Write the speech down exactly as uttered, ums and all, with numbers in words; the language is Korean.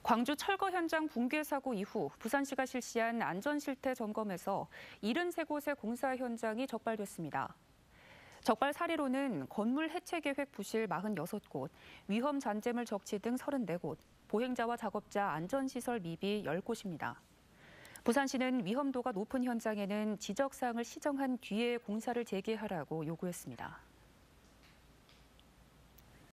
광주 철거 현장 붕괴 사고 이후 부산시가 실시한 안전실태 점검에서 칠십삼 곳의 공사 현장이 적발됐습니다. 적발 사례로는 건물 해체 계획 부실 사십육 곳, 위험 잔재물 적치 등 삼십사 곳, 보행자와 작업자 안전시설 미비 십 곳입니다. 부산시는 위험도가 높은 현장에는 지적사항을 시정한 뒤에 공사를 재개하라고 요구했습니다.